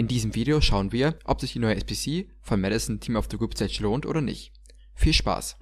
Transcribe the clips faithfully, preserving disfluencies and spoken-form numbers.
In diesem Video schauen wir, ob sich die neue S B C von Madison Team of the Group Stage lohnt oder nicht. Viel Spaß!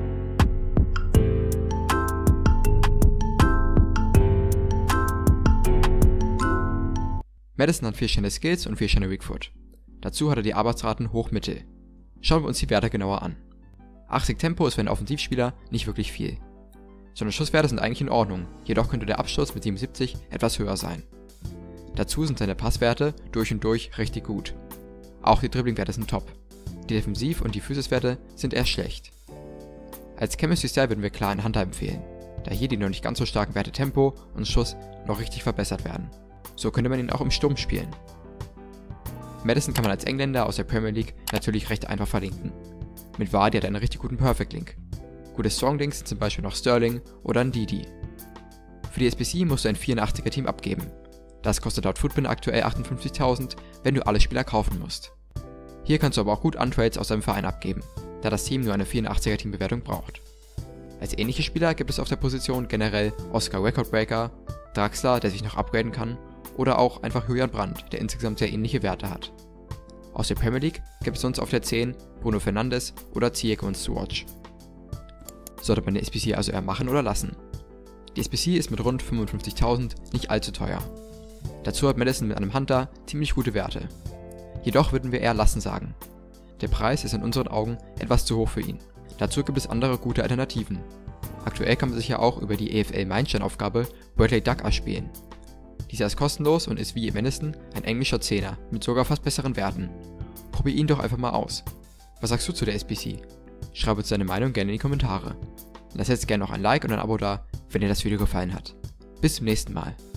Madison hat vier Sterne Skills und vier Sterne Weak Foot. Dazu hat er die Arbeitsraten hoch-mittel. Schauen wir uns die Werte genauer an. achtzig Tempo ist für einen Offensivspieler nicht wirklich viel. Seine Schusswerte sind eigentlich in Ordnung, jedoch könnte der Absturz mit siebenundsiebzig etwas höher sein. Dazu sind seine Passwerte durch und durch richtig gut. Auch die Dribblingwerte sind top. Die Defensiv- und die Physiswerte sind eher schlecht. Als Chemistry Style würden wir klar einen Hunter empfehlen, da hier die noch nicht ganz so starken Werte Tempo und Schuss noch richtig verbessert werden. So könnte man ihn auch im Sturm spielen. Madison kann man als Engländer aus der Premier League natürlich recht einfach verlinken. Mit Vardy hat er einen richtig guten Perfect Link. Gute Stronglinks sind zum Beispiel noch Sterling oder Ndidi. Für die S B C musst du ein vierundachtziger Team abgeben. Das kostet laut Footbin aktuell achtundfünfzigtausend, wenn du alle Spieler kaufen musst. Hier kannst du aber auch gut Untrades aus deinem Verein abgeben, da das Team nur eine vierundachtziger Teambewertung braucht. Als ähnliche Spieler gibt es auf der Position generell Oscar Recordbreaker, Draxler, der sich noch upgraden kann, oder auch einfach Julian Brandt, der insgesamt sehr ähnliche Werte hat. Aus der Premier League gibt es sonst auf der zehn Bruno Fernandes oder Ziyech und Watch. Sollte man die S B C also eher machen oder lassen? Die S B C ist mit rund fünfundfünfzigtausend nicht allzu teuer. Dazu hat Madison mit einem Hunter ziemlich gute Werte. Jedoch würden wir eher lassen sagen. Der Preis ist in unseren Augen etwas zu hoch für ihn. Dazu gibt es andere gute Alternativen. Aktuell kann man sich ja auch über die E F L-Meilenstein-Aufgabe Bradley Dack erspielen. Dieser ist kostenlos und ist wie im Madison ein englischer Zehner mit sogar fast besseren Werten. Probier ihn doch einfach mal aus. Was sagst du zu der S B C? Schreib uns deine Meinung gerne in die Kommentare. Lass jetzt gerne noch ein Like und ein Abo da, wenn dir das Video gefallen hat. Bis zum nächsten Mal.